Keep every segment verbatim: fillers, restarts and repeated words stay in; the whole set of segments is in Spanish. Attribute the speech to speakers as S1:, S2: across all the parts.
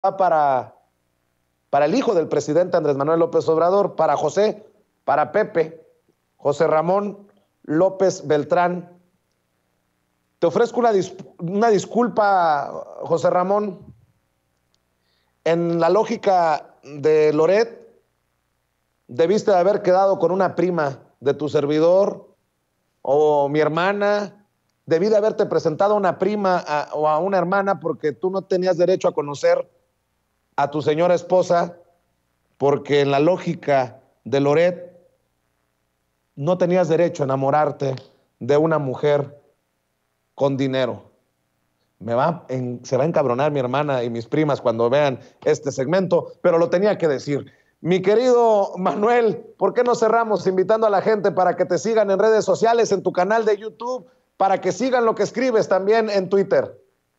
S1: para, para el hijo del presidente Andrés Manuel López Obrador, para José, para Pepe, José Ramón López Beltrán. Te ofrezco una, dis una disculpa, José Ramón. En la lógica de Loret, debiste de haber quedado con una prima de tu servidor o mi hermana. Debí de haberte presentado a una prima a, o a una hermana, porque tú no tenías derecho a conocer a tu señora esposa, porque en la lógica de Loret no tenías derecho a enamorarte de una mujer con dinero. Me va en, se va a encabronar mi hermana y mis primas cuando vean este segmento, pero lo tenía que decir. Mi querido Manuel, ¿por qué no cerramos invitando a la gente para que te sigan en redes sociales, en tu canal de YouTube, para que sigan lo que escribes también en Twitter?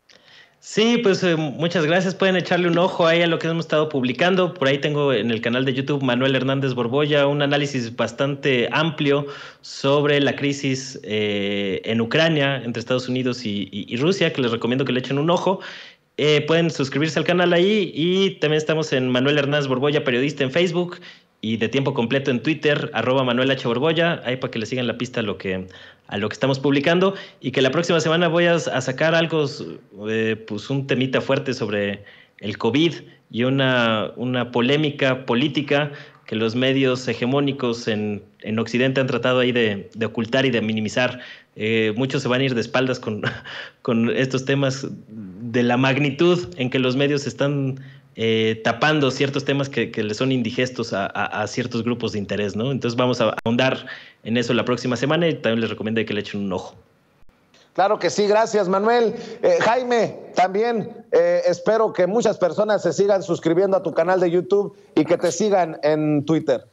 S2: Sí, pues eh, muchas gracias. Pueden echarle un ojo ahí a lo que hemos estado publicando. Por ahí tengo en el canal de YouTube Manuel Hernández Borbolla un análisis bastante amplio sobre la crisis eh, en Ucrania entre Estados Unidos y, y, y Rusia, que les recomiendo que le echen un ojo. Eh, pueden suscribirse al canal ahí, y también estamos en Manuel Hernández Borbolla, periodista, en Facebook, y de tiempo completo en Twitter, arroba Manuel H. Borbolla, ahí para que le sigan la pista a lo que, a lo que estamos publicando, y que la próxima semana voy a, a sacar algo, eh, pues un temita fuerte sobre el COVID y una, una polémica política que los medios hegemónicos en, en Occidente han tratado ahí de, de ocultar y de minimizar. Eh, muchos se van a ir de espaldas con, con estos temas de la magnitud en que los medios están eh, tapando ciertos temas que, que les son indigestos a, a, a ciertos grupos de interés, ¿no? Entonces vamos a ahondar en eso la próxima semana, y también les recomiendo que le echen un ojo.
S1: Claro que sí, gracias Manuel. Eh, Jaime, también eh, espero que muchas personas se sigan suscribiendo a tu canal de YouTube y que te sigan en Twitter.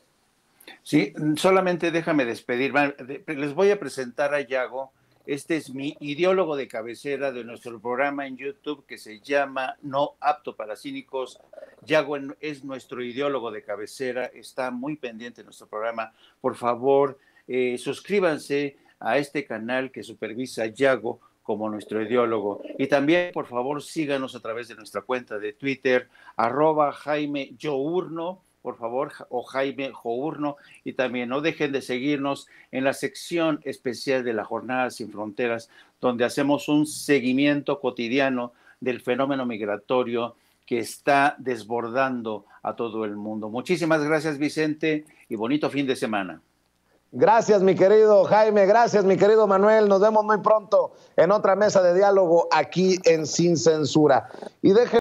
S3: Sí, solamente déjame despedir. Les voy a presentar a Yago. Este es mi ideólogo de cabecera de nuestro programa en YouTube, que se llama No Apto para Cínicos. Yago es nuestro ideólogo de cabecera, está muy pendiente de nuestro programa. Por favor, eh, suscríbanse a este canal que supervisa Yago como nuestro ideólogo. Y también, por favor, síganos a través de nuestra cuenta de Twitter, arroba Jaime Journo, por favor, o Jaime Journo, y también no dejen de seguirnos en la sección especial de la Jornada Sin Fronteras, donde hacemos un seguimiento cotidiano del fenómeno migratorio que está desbordando a todo el mundo. Muchísimas gracias, Vicente, y bonito fin de semana.
S1: Gracias, mi querido Jaime, gracias, mi querido Manuel. Nos vemos muy pronto en otra mesa de diálogo aquí en Sin Censura. Y dejen